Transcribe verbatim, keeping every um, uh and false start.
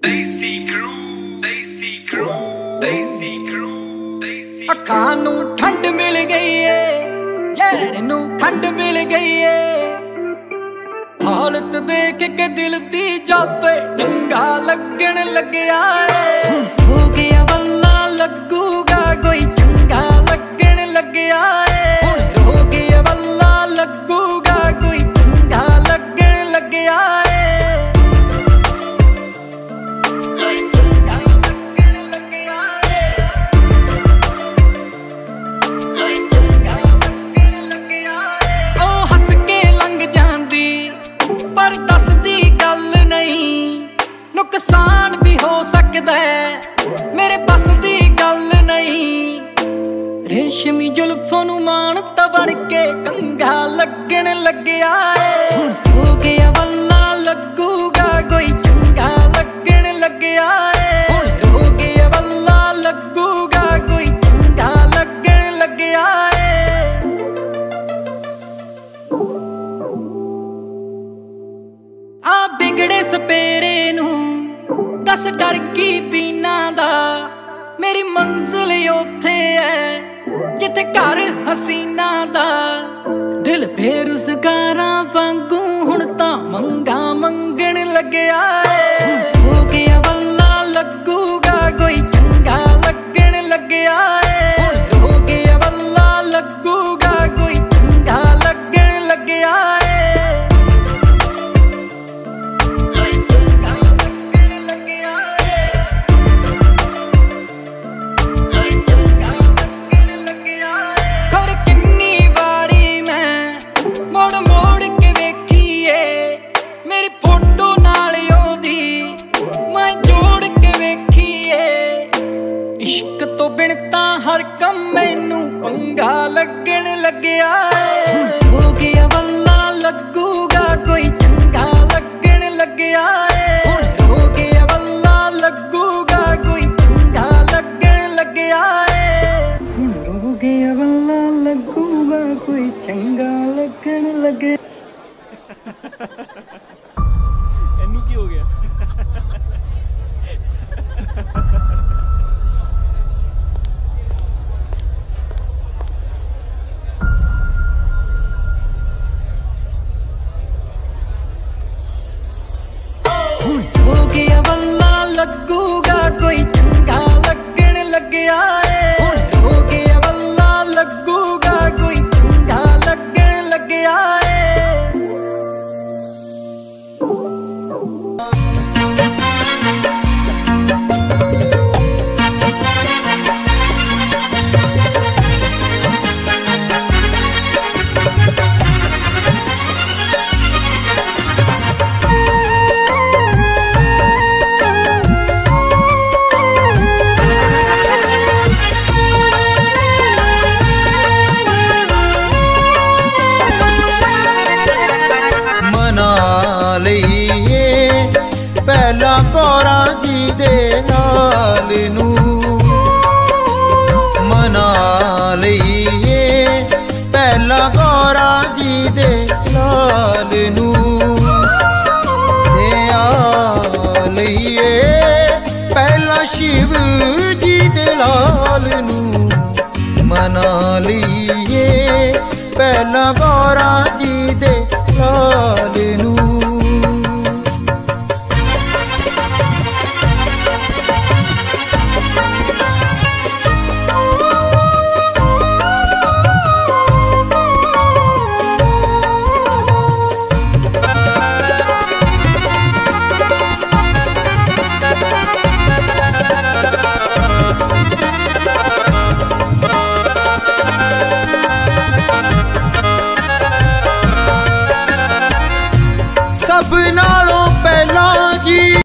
Desi crew, Desi crew, Desi crew, Desi crew। ਅੱਖਾਂ ਨੂੰ ਠੰਡ ਮਿਲ ਗਈ ਏ, ਯਾਰ ਨੂੰ ਖੰਡ ਮਿਲ ਗਈ ਏ। ਹਾਲਤ ਦੇਖ ਕੇ ਦਿਲ ਦੀ ਜਾਪੇ ਚੰਗਾ ਲੱਗਣ ਲੱਗਿਆ ਏ। ਹੋ ਗਿਆ ਵੱਲਾ ਲੱਗੂਗਾ ਕੋਈ ਚੰਗਾ ਲੱਗਣ ਲੱਗਿਆ ਏ। ਹੁਣ ਹੋ ਗਿਆ ਵੱਲਾ ਲੱਗੂਗਾ ਕੋਈ ਚੰਗਾ ਲੱਗਣ ਲੱਗਿਆ ਏ। पर दसदी गल नहीं, नुकसान भी हो सकता है, मेरे बस दी गल नहीं। रेशमी जुल्फों नू मानता बन के कंगा लगन लग्या है। हो गया वल्ला लगूगा कोई चंगा लगन लग्या है। हो गया वल्ला लगूगा कोई चंगा लगन लग्या है। आ बिगड़े सपेरे नू दस डर की पीना दा, मेरी मंजिल उथे है जिथे घर हसीना दा। दिल बेरुज़गारां वांगू हुण तां मंगा मंगण लग्या है। हो गया वल्ला लगूगा कोई चंगा लगन लग्या है। हो गया वल्ला लगूगा कोई चंगा लगन लग्या है। इश्क तो बिन तां हर कम मैनू पंगा लगन लग्या है। हो गया वल्ला लगूगा कोई चंगा लगन लग्या है। हो गया वल्ला लगूगा कोई चंगा लगन लग्या है। हो गया वल्ला लगूगा कोई चंगा लगन लगे। इनू की हो गया? हो गया वल्ला लगूगा कोई चंगा लगन लग्या है। हो गया वल्ला लगूगा कोई चंगा लगन लग्या है। पहला कौरा जी दे नाल नू मना लईए। पहला कौरा जी दे लाल नू ते आ लईए। पहला शिव जी दे लाल नू मना लईए। पहला कौरा